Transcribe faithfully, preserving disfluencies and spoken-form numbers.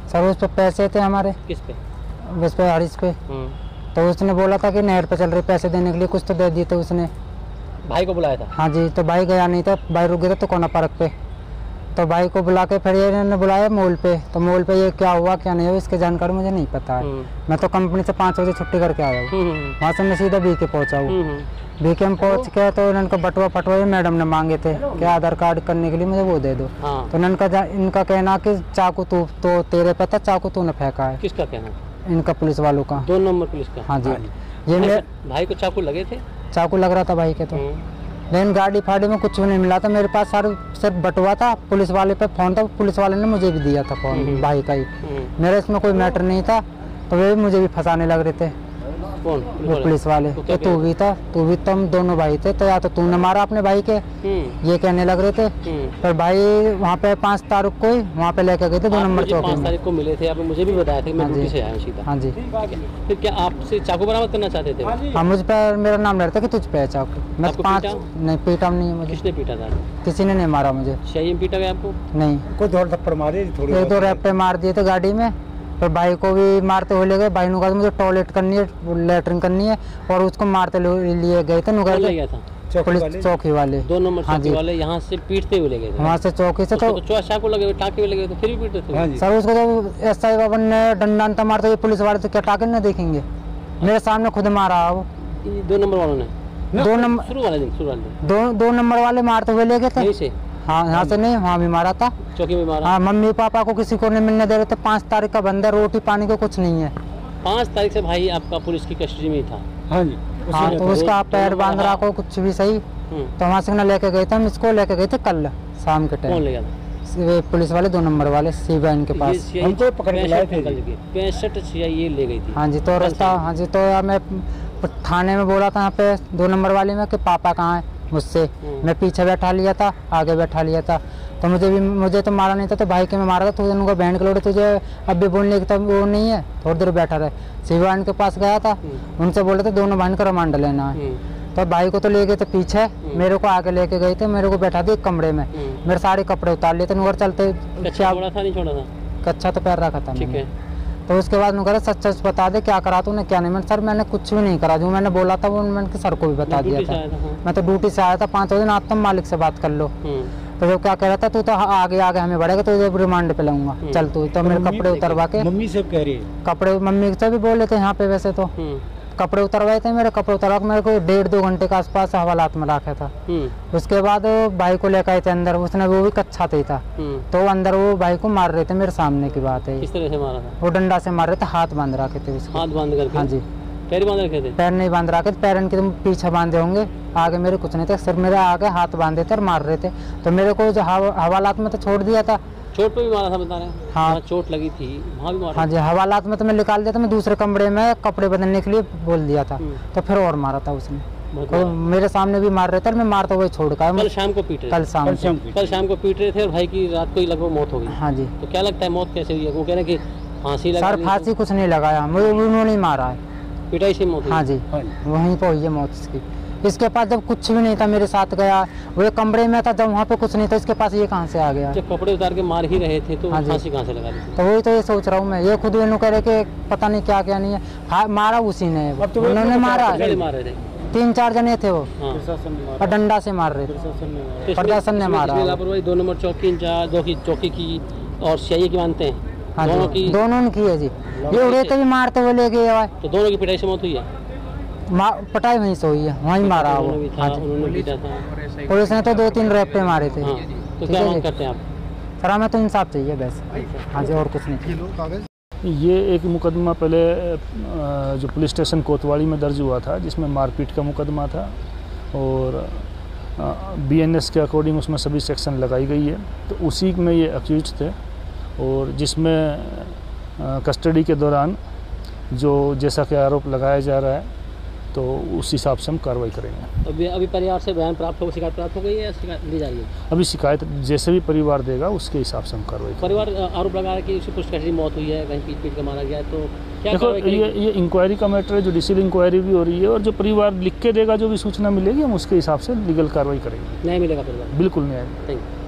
Sir उस पे पैसे थे हमारे। किस पे? उस पे हरीश पे। तो उसने बोला था कि नहर पे चल रही, पैसे देने के लिए कुछ तो दे दिए थे उसने। भाई को बुलाया था? हाँ जी, तो भाई गया नहीं था, भाई रुक गया था तो कोना पार्क पे। तो भाई को बुला के फिर इन्होंने बुलाया मॉल पे। तो मॉल पे ये क्या हुआ क्या नहीं हुआ इसकी जानकारी मुझे नहीं पता है। मैं तो कंपनी से पाँच बजे छुट्टी करके आया हूँ, वहाँ से मैं सीधा बी के पहुँचा हूँ। बी के में पहुँच के तो इनका बटुआ फटुआ मैडम ने मांगे थे कि आधार कार्ड करने के लिए मुझे वो दे दो। हाँ। तो इनका इनका कहना कि चाकू तू तो तेरे पे था, चाकू तूने फेंका है। किसका कहना? इनका पुलिस वालों का। दो नंबर पुलिस का? हाँ जी। ये मेरे भाई को चाकू लगे थे? चाकू लग रहा था भाई के। तो लेकिन गाड़ी फाड़ी में कुछ भी नहीं मिला था मेरे पास, सारे सिर्फ बटुआ था। पुलिस वाले पे फोन था, पुलिस वाले ने मुझे भी दिया था फोन भाई का ही। मेरा इसमें कोई मैटर नहीं था, तो वे भी मुझे भी फंसाने लग रहे थे। कौन? वो पुलिस वाले। तो तू भी था, तू भी, तुम दोनों भाई थे, तो या तो तूने मारा अपने भाई के, ये कहने लग रहे थे। पर भाई वहाँ पे पाँच तारीख को ही वहाँ पे लेके गए थे दो नंबर चौकी में। पाँच तारीख को मिले थे, आपने मुझे भी बताया था, मैं ड्यूटी से आया सीधा। हाँ जी। फिर क्या आपसे चाकू बरामद करना चाहते थे? हाँ, मुझ पर मेरा नाम रहता कि तुझ पे चाकू। मैं पाँच नहीं पीटा नहीं मुझे। किसने पीटा था? किसी ने नहीं मारा मुझे। सही में पीटा गया आपको? नहीं, कोई दो थप्पड़ मारे, एक दो रैप्टे मार दिए थे गाड़ी में। फिर भाई को भी मारते हुए ले गए। भाई ने कहा मुझे टॉयलेट करनी है, लैट्रिन करनी है, और उसको मारते लिए गए थे। नुगर ले गया था पुलिस चौकी वाले, दो नंबर चौकी वाले यहाँ से पीटते हुए ले गए थे। वहाँ से चौकी से तो चाकू लगे हुए, टाके हुए लगे हुए, तो फिर भी पीटते थे सर उसको। जब एस आई बाबा ने डंडा अंता मारते, पुलिस वाले तो क्या टाके न देखेंगे? मेरे सामने खुद मारा वो दो नंबर वालों ने। दो नंबर शुरू वाले दिन शुरू वाले दो दो नंबर वाले मारते हुए ले गए थे। हाँ, यहाँ से नहीं, वहाँ भी मारा था, चौकी में मारा। हाँ, मम्मी पापा को किसी को नहीं मिलने दे रहे थे। पाँच तारीख का बंद है, रोटी पानी को कुछ नहीं है। पाँच तारीख से भाई आपका पुलिस की कस्टडी में था? हाँ जी। हाँ, तो उसका पैर बांध रहा को कुछ भी सही। तो वहाँ से न लेके गए थे, हम इसको लेके गए थे कल शाम के टाइम। कौन ले गया था? पुलिस वाले दो नंबर वाले सीबीआई के पास हमको पकड़ के लाए थे। पैंसठ सीआईए ले गई थी। हाँ जी। तो रास्ता, हाँ जी, तो मैं थाने में बोला था यहाँ पे दो नंबर वाले में कि पापा कहाँ है मुझसे। मैं पीछे बैठा लिया था, आगे बैठा लिया था। तो मुझे भी मुझे तो मारा नहीं था, तो भाई के में मारा था। तो उनको बैंड के लोड़े तुझे अब भी बोलने की तब वो नहीं है, थोड़ी देर बैठा रहे। सीबीआई के पास गया था, उनसे बोले थे दोनों भाई का रिमांड लेना है। तो भाई को तो ले गए थे पीछे, मेरे को आगे लेके गए थे। मेरे को बैठा दिए कमरे में, मेरे सारे कपड़े उतार लिए थे। नुगर चलते कच्चा था नहीं छोड़ा था? कच्चा तो पैर रखा था मैंने। तो उसके बाद नुगर सच सच बता दे क्या करा तूने क्या नहीं। मैंने सर मैंने कुछ भी नहीं करा, जो मैंने बोला था वो मैंने सर को भी बता दिया था। मैं तो ड्यूटी से आया था पाँच बजे, आप तुम मालिक से बात कर लो। तो जब क्या कह रहा था, तू तो आगे आगे हमें बढ़ेगा, तो जब रिमांड पे लाऊंगा, चल तू। तो मेरे कपड़े उतरवा के, मम्मी से कह रही है, कपड़े मम्मी से भी बोल रहे थे यहाँ पे। वैसे तो कपड़े उतरवाए थे मेरे, कपड़े उतरवा के मेरे को डेढ़ दो घंटे के आसपास हवालात में रखा था। उसके बाद भाई को लेकर आए थे अंदर, उसने वो भी कच्चा ही था। तो अंदर वो भाई को मार रहे थे, मेरे सामने की बात है। किस तरह से मारा था? वो डंडा से मार रहे थे, हाथ बांध रखे थे उसके। हाथ बांध करके? हाँ जी। पैर बांध रखे थे? पैर नहीं बांध रखे थे, पैर इनके तुम पीछे बांधे होंगे, आगे मेरे कुछ नहीं थे। सिर्फ मेरे आगे हाथ बांधे थे और मार रहे थे। तो मेरे को जो हवालात में तो छोड़ दिया था। चोट पे भी मारा था बता रहे हैं? हाँ, चोट लगी थी वहाँ भी मारा। हाँ जी, हवालात में तो मैं निकाल दिया था। मैं दूसरे कमरे में कपड़े बदलने के लिए बोल दिया था, तो फिर और मारा था उसने। तो मेरे सामने भी मार रहे थे, मैं मारता हुआ छोड़ का। कल शाम को पीट रहे? कल शाम कल शाम को पीट रहे थे और भाई की रात को ही लगभग मौत हो गई। हाँ जी। तो क्या लगता है मौत कैसे हुई है? वो कह रहे कि फांसी लगा? सर फांसी कुछ नहीं लगाया, मुझे उन्होंने मारा है, पिटाई से मौत? हाँ जी, वहीं पर हुई है मौत इसकी। इसके पास जब कुछ भी नहीं था, मेरे साथ गया, वो कमरे में था, जब वहाँ पे कुछ नहीं था, इसके पास ये कहाँ से आ गया? जब कपड़े उतार के मार ही रहे थे तो फांसी कहाँ से लगा दी? तो वही तो ये सोच रहा हूँ मैं। ये खुद इन्हों कह रहे कि पता नहीं क्या क्या नहीं है, मारा उसी ने, उन्होंने मारा। तीन चार जने थे वो, और डंडा से मार रहे थे, प्रशासन ने मारा। दो नंबर चौकी इंचार्ज, दो की चौकी की और सीआईए की मानते हैं? हाँ दोनों की, दोनों ने की है जी। ये उड़े तो भी मारते हुए ले गए। तो दोनों की पिटाई से मौत हुई है? पटाई वहीं से हुई है, वहीं मारा वो। पुलिस ने तो दो तीन रैप पे मारे थे। तो क्या मांग करते हैं आप? सर हमें तो इंसाफ चाहिए बस। हाँ जी, और कुछ नहीं। ये एक मुकदमा पहले जो पुलिस स्टेशन कोतवाली में दर्ज हुआ था, जिसमें मारपीट का मुकदमा था, और बीएनएस के अकॉर्डिंग उसमें सभी सेक्शन लगाई गई है। तो उसी में ये अक्यूज थे, और जिसमें कस्टडी के दौरान जो जैसा कि आरोप लगाया जा रहा है, तो उस हिसाब से हम कार्रवाई करेंगे। अभी अभी परिवार से बयान प्राप्त हो, शिकायत प्राप्त हो गई है या शिकायत दी जा रही है? अभी शिकायत जैसे भी परिवार देगा उसके हिसाब से हम कार्रवाई करेंगे। परिवार आरोप लगा रहा है कि उसी पुलिस स्टेशन मौत हुई है, कहीं पीट पीट कर मारा गया है, तो क्या देखो ये ये इंक्वायरी का मैटर है, जुडिशियल इंक्वायरी भी हो रही है, और जो परिवार लिख के देगा, जो भी सूचना मिलेगी हम उसके हिसाब से लीगल कार्रवाई करेंगे। न्याय मिलेगा परिवार? बिल्कुल न्याय।